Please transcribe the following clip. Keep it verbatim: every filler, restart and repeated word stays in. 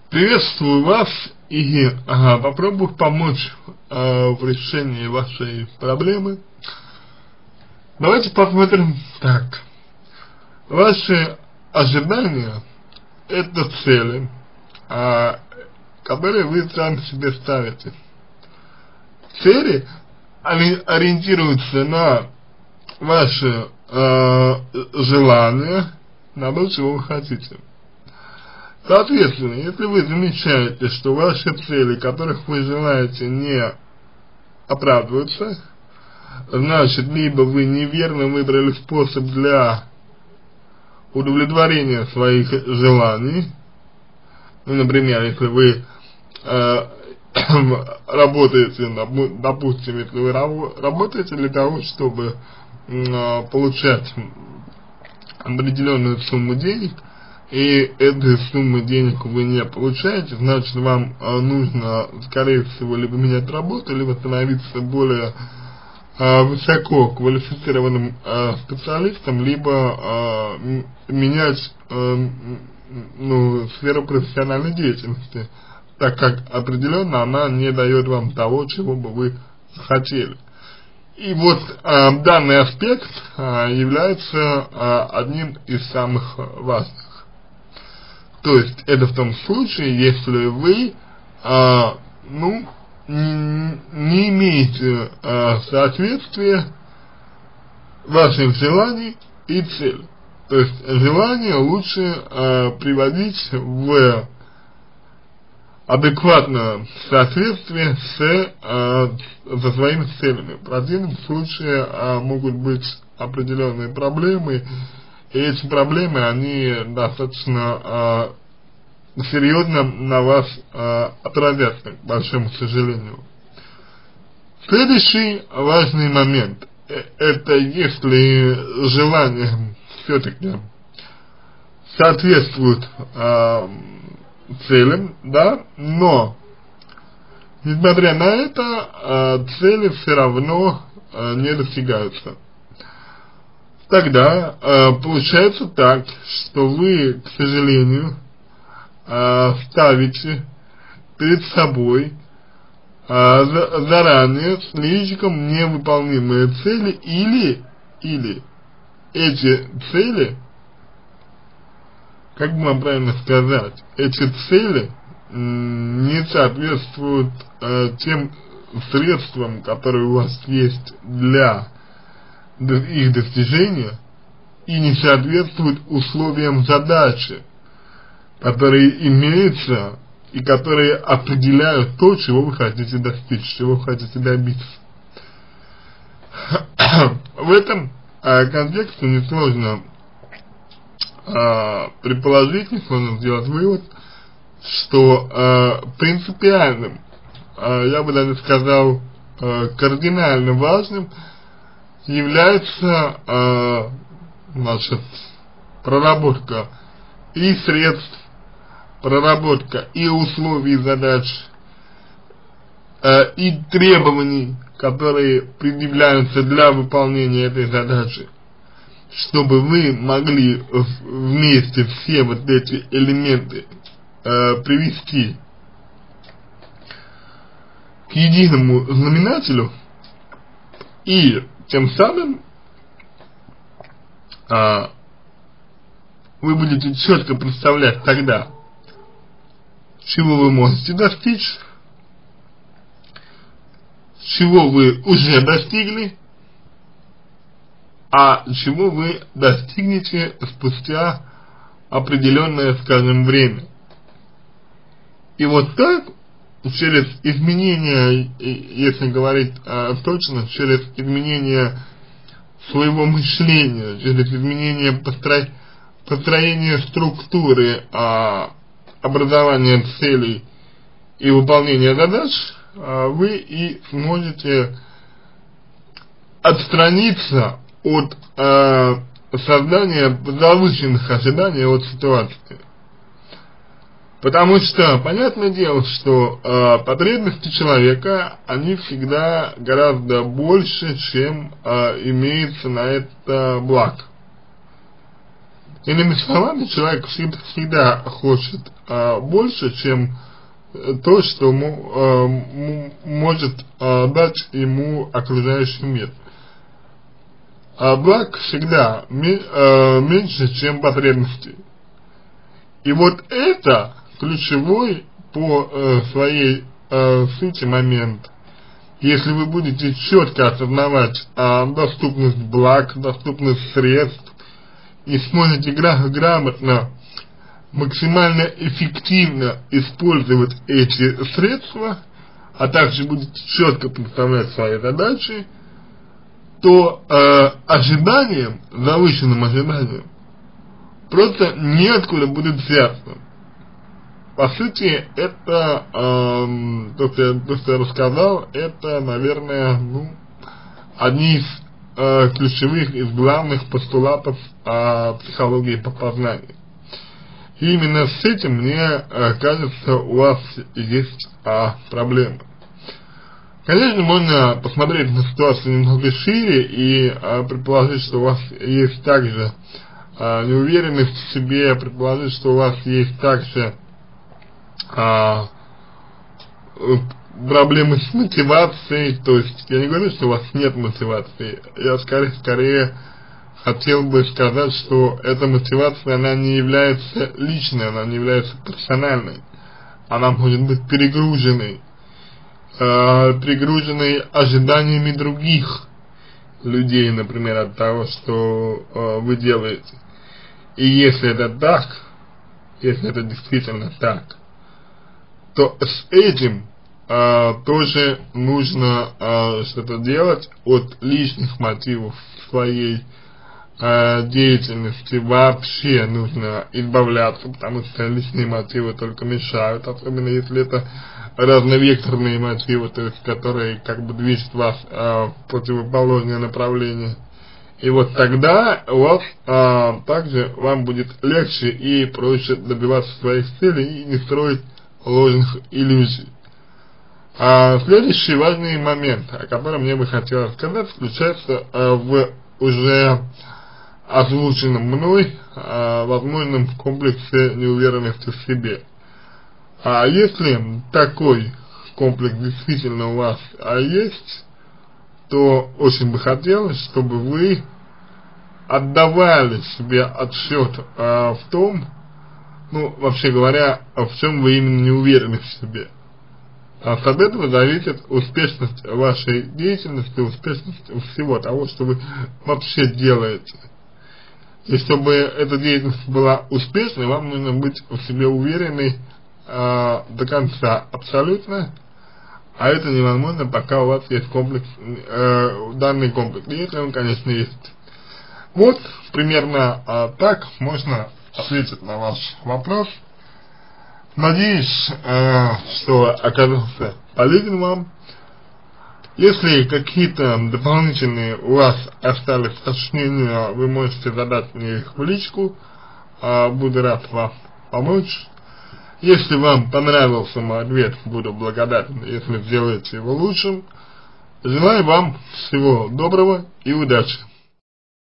Приветствую вас и ага, попробую помочь э, в решении вашей проблемы. Давайте посмотрим так. Ваши ожидания — это цели, а, которые вы сами себе ставите. Цели, они ориентируются на ваши э, желания, на то, чего вы хотите. Соответственно, если вы замечаете, что ваши цели, которых вы желаете, не оправдываются, значит, либо вы неверно выбрали способ для удовлетворения своих желаний. Ну, например, если вы э, работаете, допустим, если вы работаете для того, чтобы э, получать определенную сумму денег, и этой суммы денег вы не получаете, значит, вам э, нужно, скорее всего, либо менять работу, либо становиться более э, высоко квалифицированным э, специалистом, либо э, менять э, ну, сферу профессиональной деятельности, так как определенно она не дает вам того, чего бы вы хотели. И вот э, данный аспект э, является э, одним из самых важных. То есть это в том случае, если вы э, ну, не имеете э, соответствия ваших желаний и целей. То есть желание лучше э, приводить в адекватное соответствие с, э, со своими целями. В противном случае э, могут быть определенные проблемы, и эти проблемы, они достаточно э, серьезно на вас э, отразятся, к большому сожалению. Следующий важный момент э, это если желание все-таки соответствует э, целям, да, но несмотря на это э, цели все равно э, не достигаются. Тогда э, получается так, что вы, к сожалению, э, ставите перед собой э, за, заранее слишком невыполнимые цели, или, или эти цели, как бы вам правильно сказать, эти цели не соответствуют э, тем средствам, которые у вас есть для их достижения, и не соответствуют условиям задачи, которые имеются и которые определяют то, чего вы хотите достичь, чего вы хотите добиться. В этом э, контексте несложно э, предположить, несложно сделать вывод, что э, принципиальным, э, я бы даже сказал, э, кардинально важным является э, значит, проработка и средств, проработка и условий задач, э, и требований, которые предъявляются для выполнения этой задачи, чтобы вы могли вместе все вот эти элементы э, привести к единому знаменателю, и тем самым а, вы будете четко представлять тогда, чего вы можете достичь, чего вы уже достигли, а чего вы достигнете спустя определенное, скажем, время. И вот так, через изменение, если говорить а, точно, через изменение своего мышления, через изменение постро... построения структуры а, образования целей и выполнения задач, а, вы и сможете отстраниться от а, создания завышенных ожиданий от ситуации. Потому что, понятное дело, что э, потребности человека, они всегда гораздо больше, чем э, имеется на это благ. Иными словами, человек всегда, всегда хочет а, больше, чем то, что му, а, му, может а, дать ему окружающий мир. А благ всегда ми, а, меньше, чем потребностей. И вот это ключевой по э, своей э, сути момент. Если вы будете четко осознавать э, доступность благ, доступность средств и сможете гра грамотно, максимально эффективно использовать эти средства, а также будете четко представлять свои задачи, то э, ожиданиям, завышенным ожиданиям, просто неоткуда будет взяться. По сути, это, э, то, что я, то, что я рассказал, это, наверное, ну, одни из э, ключевых, из главных постулатов э, психологии познания. И именно с этим, мне э, кажется, у вас есть э, проблемы. Конечно, можно посмотреть на ситуацию немного шире и э, предположить, что у вас есть также э, неуверенность в себе, предположить, что у вас есть также А, проблемы с мотивацией. То есть я не говорю, что у вас нет мотивации, я скорее, скорее хотел бы сказать, что эта мотивация, она не является личной, она не является персональной, она может быть перегруженной, э, перегруженной ожиданиями других людей, например, от того, что э, вы делаете. И если это так, если это действительно так, то с этим э, тоже нужно э, что-то делать. От личных мотивов своей э, деятельности вообще нужно избавляться, потому что личные мотивы только мешают, особенно если это разновекторные мотивы, то есть которые как бы движут вас э, в противоположное направление. И вот тогда у вас э, также вам будет легче и проще добиваться своих целей и не строить ложных иллюзий. А следующий важный момент, о котором мне бы хотелось сказать, заключается а, в уже озвученном мной а, возможном комплексе неуверенности в себе. А если такой комплекс действительно у вас а, есть, то очень бы хотелось, чтобы вы отдавали себе отсчет а, в том, ну, вообще говоря, в чем вы именно не уверены в себе. А от этого зависит успешность вашей деятельности, успешность всего того, что вы вообще делаете. И чтобы эта деятельность была успешной, вам нужно быть в себе уверенной э, до конца, абсолютно. А это невозможно, пока у вас есть комплекс, э, данный комплекс, если он, конечно, есть. Вот, примерно э, так можно ответить на ваш вопрос. Надеюсь, э, что оказался полезен вам. Если какие-то дополнительные у вас остались уточнения, вы можете задать мне их в личку. Э, буду рад вам помочь. Если вам понравился мой ответ, буду благодарен, если сделаете его лучшим. Желаю вам всего доброго и удачи.